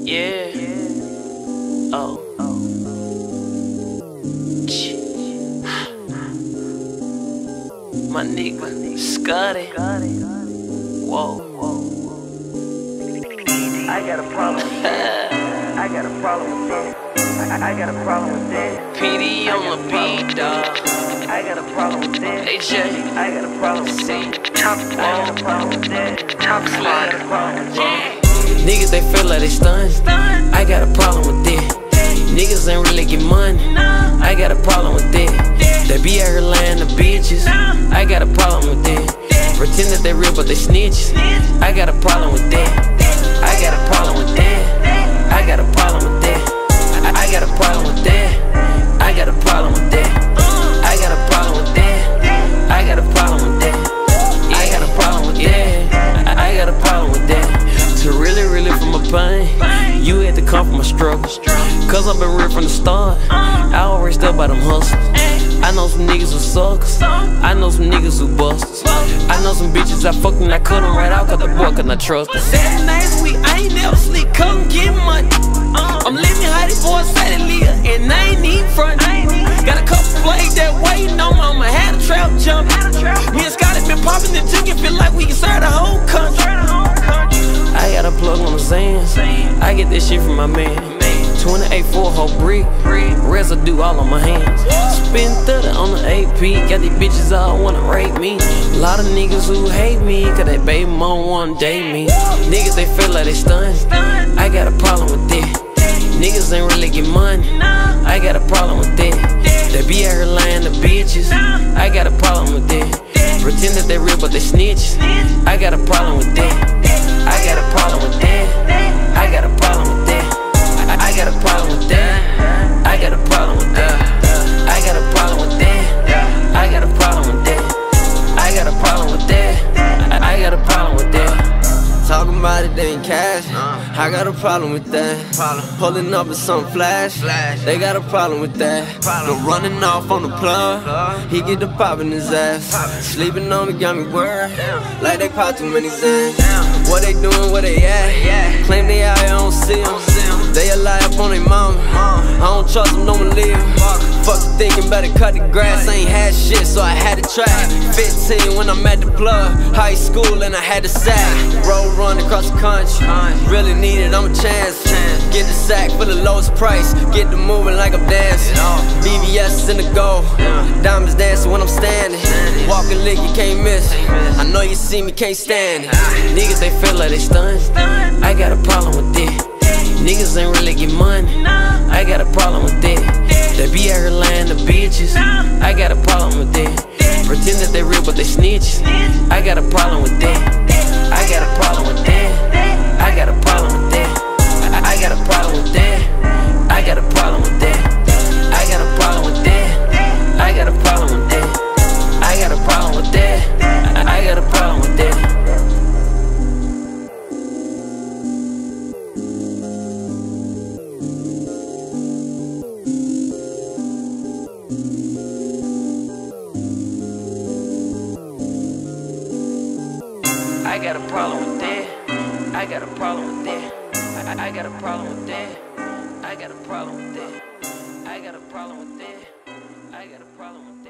Yeah. Oh. My nigga, Scotty. Whoa. I got a problem with that. I got a problem with that. I got a problem with that. PD on the beat, dog. I got a problem with that. AJ. I got a problem with that. Top I got a problem with that. Top I got a problem with that. Niggas, they feel like they stunned. I got a problem with that. Niggas ain't really get money. I got a problem with that. They be out here lying to bitches. I got a problem with that. Pretend that they real but they snitches. I got a problem with that. I got a problem with that. I got a problem with that. I got a problem with that. I got a problem with that. I got a problem with that. I got a problem with that. I got a problem with that. I got a problem with that. To really from a pain, you had to come from a struggle. Cause I've been real from the start. I always stuck by them hustles. I know some niggas who suckers. I know some niggas who busters. I know some bitches I fucked and I cut them right out cause the boy could not trust them. 7 nights we I ain't never sleep, come get money. I'm living how these boys say they live, and I ain't even front. Got a couple plays that waiting on me, I'ma have a trap jump. Me and Scotty been popping the jig and feel like we can serve the whole country. I got a plug on the Zans, I get this shit from my man. 28 for a whole brick, residue all on my hands. Spend 30 on the AP, got these bitches all wanna rape me. A lot of niggas who hate me, cause they baby mom wanna date me. Niggas, they feel like they stunned. I got a problem with that. Niggas ain't really get money. I got a problem with that. They be out here lying to bitches. I got a problem with that. Pretend that they real but they snitches. I got a problem with that. I got a problem with that. I got a problem with that. I got a problem with that. I got a problem with that. I got a problem with that. I got a problem with that. I got a problem with that. I got a problem with that. Talking about it, they ain't cash. I got a problem with that. Pulling up with some flash. They got a problem with that. No running off on the plug. He get the pop in his ass. Sleeping on me got me worried. Like they pop too many Zans. What they doing, where they at? Claim they out here, I don't see them. They a lie up on they mama. I don't trust them, don't believe them. Fuck you thinking, better cut the grass. I ain't had shit, so I had to try. 15 when I'm at the plug. High school and I had to sack. Road run across the country. Really need it, I'm a chance. Get the sack for the lowest price. Get the moving like I'm dancing. BBS in the gold. Diamonds dancing when I'm standing. Walking lick, you can't miss it. I know you see me, can't stand it. Niggas, they feel like they stunned. I got a problem with that. Niggas ain't really get money. I got a problem with that. They be out here lying to bitches. I got a problem with that. Pretend that they real but they snitches. I got a problem with that. I got a problem with that. I got a problem with that. I got a problem with that. I got a problem with that. I got a problem with that. I got a problem with that. I got a problem with that. I got a problem with that. I got a problem with that. I got a problem with that. I got a problem with that. I got a problem with that. I got a problem with that. I got a problem with that.